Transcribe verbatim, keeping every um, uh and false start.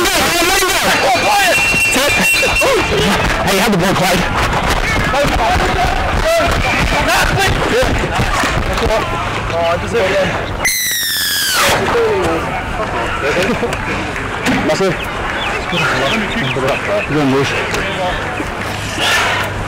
Hey, have the ball, Clyde. Ja, inte så igen. Lasse. Rundlurs.